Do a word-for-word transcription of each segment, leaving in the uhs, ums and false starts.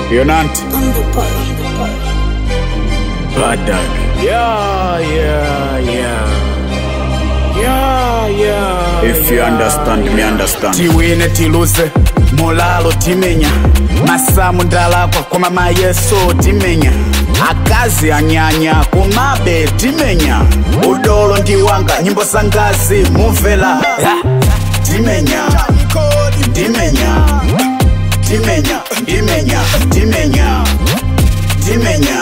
You not? Bad dog. Yeah, yeah, yeah. Yeah, yeah. If you understand, me understand. Tiwine tiluse, molalo timenya. Masamu ndalakwa kwa mama yeso timenya. Akazi anyanya kumabe timenya. Udolo ndiwanga nyimbo sangazi muvela. Timenya, timenya, timenya, timenya, timenya, timenya,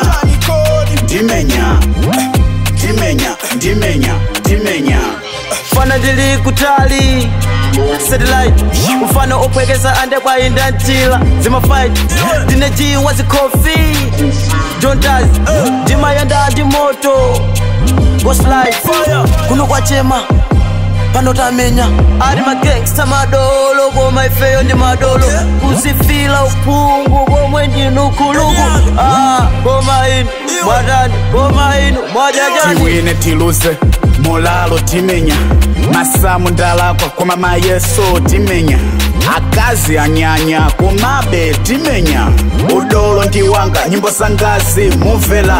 timenya, timenya, timenya, timenya. Fana dili kutali satellite ufana opwekeza ande kwa indantila zima fight dineji wazi coffee don't die dima yanda di moto ghost light kuno kwa chema pano tamenya ari ma gangsta madolo go my fail ndi madolo kuzifila upungu go mwendi nukulugu ah go main mwadani go main mwadajani tiwine tiluse molalo timenya. Masamu ndalakwa kwa mama yeso timenya. Akazi anyanya kumabe timenya. Udolo ndiwanga nyimbo sangazi muvela.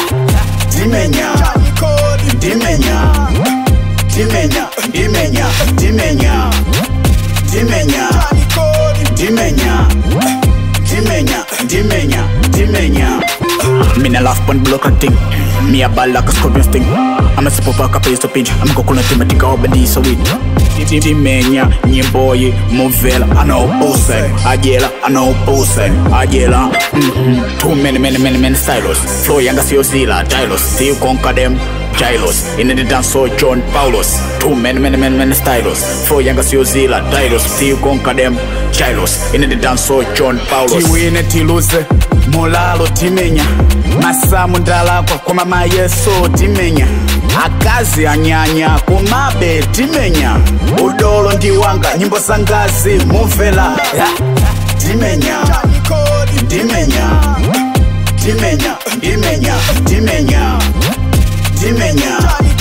Timenya, timenya, timenya, timenya, timenya, timenya, timenya, timenya, timenya, timenya. Mina laugh pon block a thing. Me a ball like a scorpion sting. I'm a super fuck up to pinch. I'm gonna thematic over the so with timenya, nyimboyi, movela, I know posen, Agela, I know posen, Agela. Too many, many, many, many stylos. Flow yanga sio zila, Tylos. See you conquer them, Gylos. In the dance so John Paulos. Too many, many, many, many stylos. Flow yanga sio zila, Tylos. See you conquer them, Gylos. In the dance so John Paulos. Tiwine tiluse, molalo timenya. Masamu ndalakwa kwa mama yeso timenya. Akazi anyanya kumabe timenya. Udolo ndiwanga nyimbo sangazi muvela. Timenya, timenya, timenya, timenya, timenya, timenya,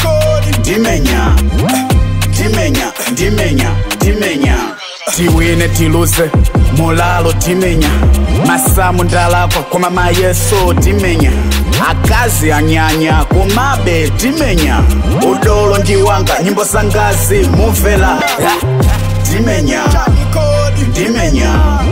timenya, timenya, timenya, timenya. Tiwine tiluse, molalo timenya. Masamu ndalakwa kwa mama yeso timenya. Akazi anyanya kumabe timenya. Udolo ndiwanga nyimbo sangazi muvela. Timenya, timenya,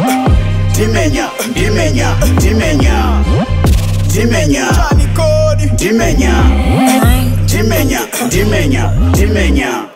timenya, timenya, timenya, timenya, timenya, timenya, timenya, timenya.